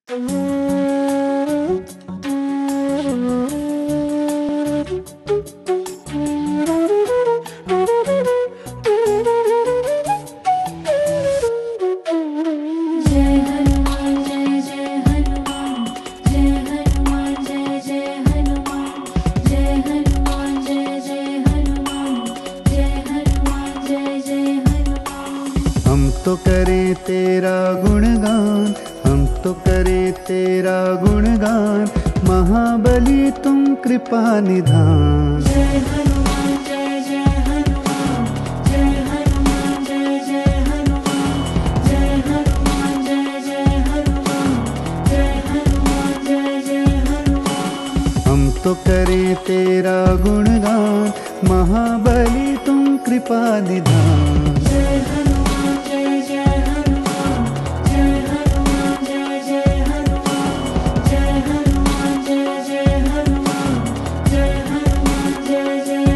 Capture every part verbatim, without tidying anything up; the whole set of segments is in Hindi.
हम तो करें तेरा गुणगान, हम तो करें तेरा गुणगान, महाबली तुम कृपा निधान। जय हनुमान जय जय हनुमान, जय हनुमान जय जय हनुमान, जय हनुमान जय जय हनुमान, जय हनुमान जय जय हनुमान। हम तो करें तेरा गुणगान, महाबली तुम कृपा निधान। जय हनुमान जय जय हनुमान, जय हनुमान जय जय हनुमान, जय हनुमान जय जय हनुमान, जय हनुमान जय जय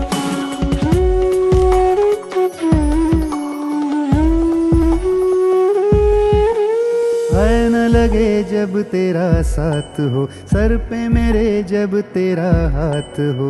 हनुमान। भय न लगे जब तेरा साथ हो, सर पे मेरे जब तेरा हाथ हो।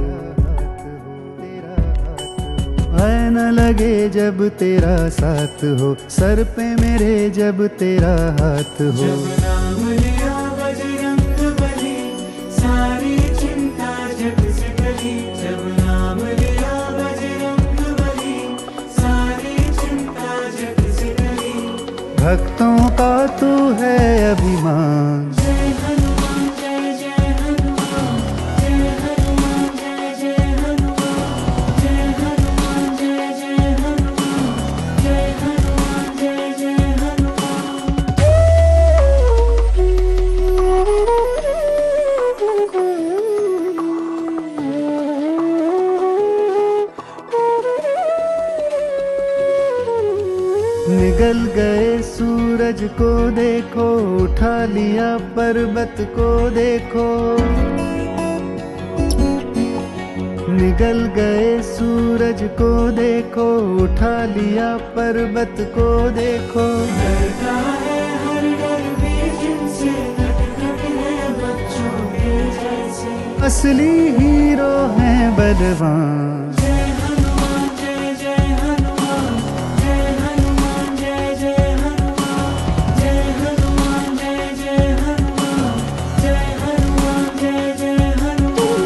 भय न लगे जब तेरा साथ हो, सर पे मेरे जब तेरा हाथ हो। जब नाम लिया बजरंगबली, सारी चिंता जग से टली। जब नाम लिया बजरंगबली, सारी चिंता जग से टली। भक्तों का तू है अभिमान। जय हनुमान जय जय हनुमान, जय हनुमान जय जय हनुमान, जय हनुमान जय जय हनुमान, जय हनुमान जय जय निगल गए सूरज को देखो, उठा लिया पर्वत को देखो। निगल गए सूरज को देखो, उठा लिया पर्वत को देखो। डरता है हर डर भी जिनसे, खटखट है बच्चों के जैसे। असली हीरो हैं बलवान। जय हनुमान जय जय हनुमान, जय हनुमान जय जय हनुमान, जय हनुमान जय जय हनुमान, जय हनुमान जय जय हनुमान।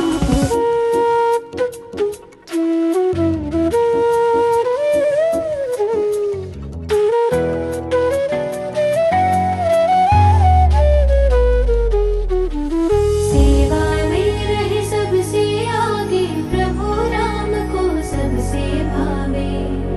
सेवा में रहे सबसे आगे, प्रभु राम को सबसे भावे।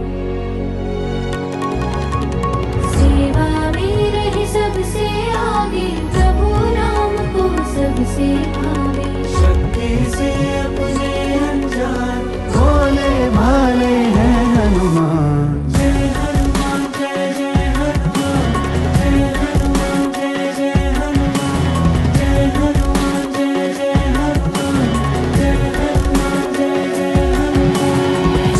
सेवा में रहे सबसे आगे, प्रभु राम को सबसे भावे। शक्ति से अपने अनजान, भोले भाले हैं हनुमान। जय हनुमान जय जय हनुमान, जय हनुमान जय जय हनुमान, जय हनुमान जय जय हनुमान, जय हनुमान जय जय हनुमान।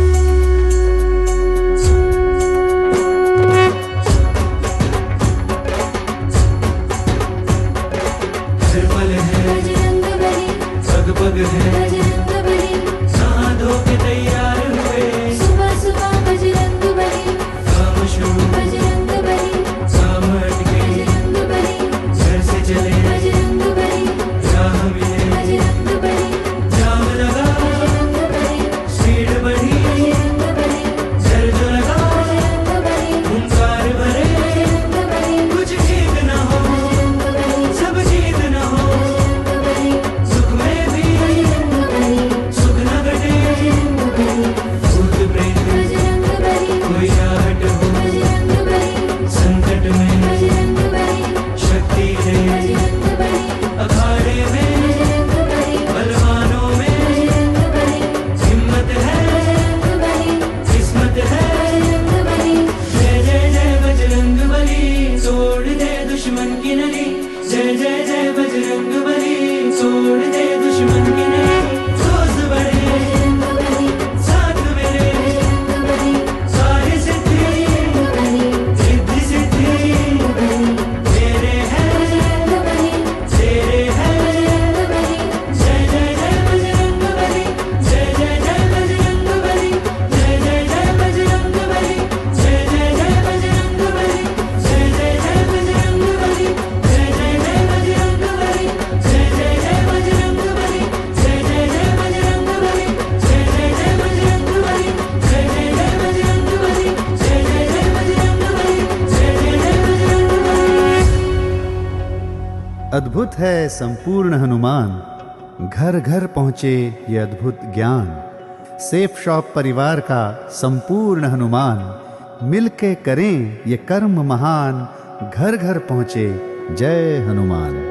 निर्मल है बजरंगबली, पग है बजरंगबली, नहा धो के तैयार हुए। सुबह सुबह बजरंगबली, काम शुरू बजरंगबली, काम अटके बजरंगबली, घर से चले बजरंगबली, राह मिले बजरंगबली, जाम लगा बजरंगबली, स्पीड बढ़ी बजरंगबली, डर जो लगा बजरंगबली, हुंकार भरे बजरंगबली, कुछ ठीक न हो बजरंगबली, सब जीत न हो बजरंगबली, सुख में भी बजरंगबली, सुख न घटे बजरंगबली, भूत प्रेत बजरंगबली, कोई आहट हो बजरंगबली, संकट में बजरंगबली, शक्ति है बजरंगबली, अखाड़े में बजरंगबली, बलवानों में बजरंगबली, हिम्मत है बजरंगबली, किस्मत है बजरंगबली। जय जय जय बजरंगबली, तोड़ दे दुश्मन की नली। जय जय जय बजरंगबली, तोड़ दे दुश्मन की नली। रोज बढ़े बजरंगबली, साथ मेरे बजरंगबली, सारी सिद्धि बजरंगबली, सिद्धि सिद्धि बजरंगबली, मेरे है अद्भुत है संपूर्ण हनुमान, घर घर पहुँचे ये अद्भुत ज्ञान। सेफ शॉप परिवार का संपूर्ण हनुमान, मिलके करें ये कर्म महान, घर घर पहुँचे जय हनुमान।